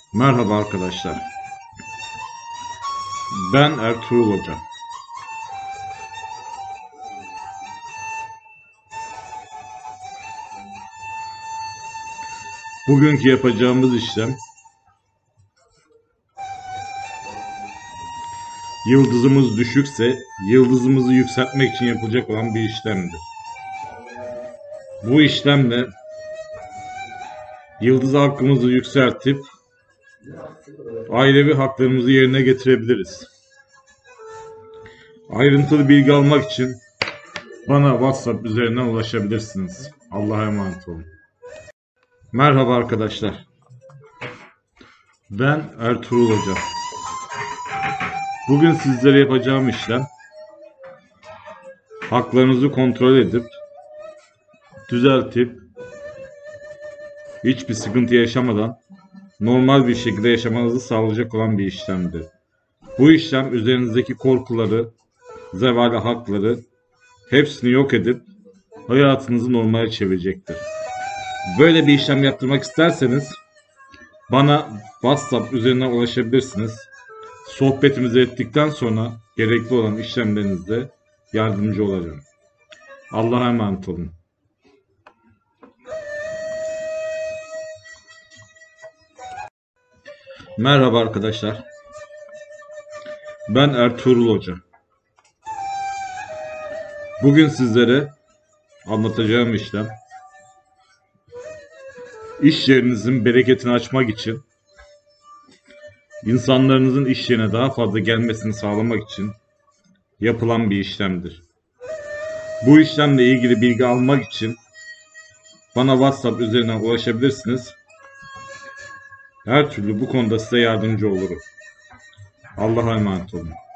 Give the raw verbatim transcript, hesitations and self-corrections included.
Merhaba arkadaşlar. Ben Ertuğrul Hoca. Bugünkü yapacağımız işlem yıldızımız düşükse yıldızımızı yükseltmek için yapılacak olan bir işlemdir. Bu işlemle yıldız hakkımızı yükseltip ailevi haklarımızı yerine getirebiliriz. Ayrıntılı bilgi almak için bana WhatsApp üzerinden ulaşabilirsiniz. Allah'a emanet olun. Merhaba arkadaşlar. Ben Ertuğrul Hoca. Bugün sizlere yapacağım işlem haklarınızı kontrol edip düzeltip hiçbir sıkıntı yaşamadan normal bir şekilde yaşamanızı sağlayacak olan bir işlemdir. Bu işlem üzerinizdeki korkuları, zevali hakları hepsini yok edip hayatınızı normale çevirecektir. Böyle bir işlem yaptırmak isterseniz bana WhatsApp üzerinden ulaşabilirsiniz. Sohbetimizi ettikten sonra gerekli olan işlemlerinizde yardımcı olacağım. Allah'a emanet olun. Merhaba arkadaşlar. Ben Ertuğrul Hoca. Bugün sizlere anlatacağım işlem iş yerinizin bereketini açmak için, insanlarınızın iş yerine daha fazla gelmesini sağlamak için yapılan bir işlemdir. Bu işlemle ilgili bilgi almak için bana WhatsApp üzerinden ulaşabilirsiniz. Her türlü bu konuda size yardımcı olurum. Allah'a emanet olun.